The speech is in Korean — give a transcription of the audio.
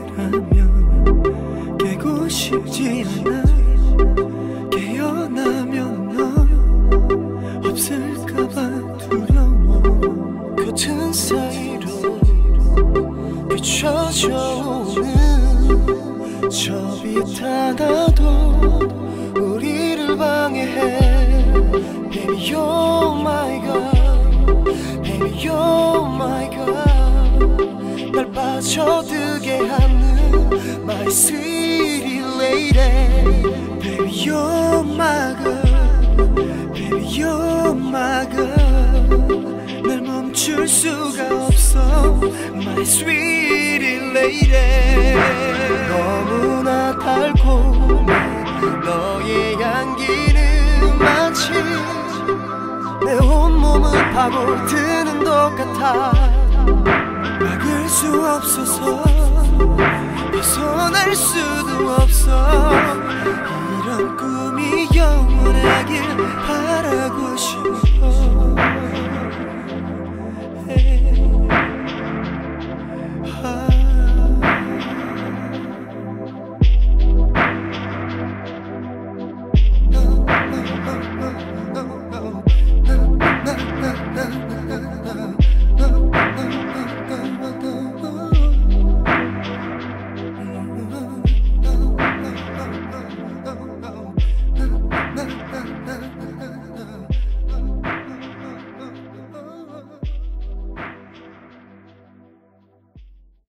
꿈이라면 깨고 싶지 않아. 깨어나면 너 없을까봐 두려워. 겉은 사이로 비춰져 오는 저 빛 하나도 우리를 방해해. Baby you're my God, Baby you're my God. 날 빠져들게 하는 my sweet lady. Baby you're my God, Baby you're my God. 날 멈출 수가 없어 my sweet lady. 너무나 달콤해 너의 향기는 마치 내 온몸을 파고드는 것 같아. 막을 수 없어서 벗어날 수도 없어. 이런 꿈이 영원하길 바라고 싶네.